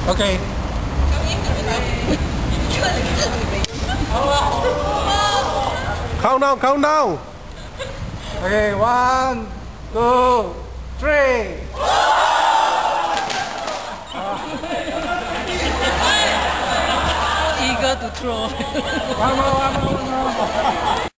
Okay. Count down, count down. Okay, 1, 2, 3. Eager to throw. One more.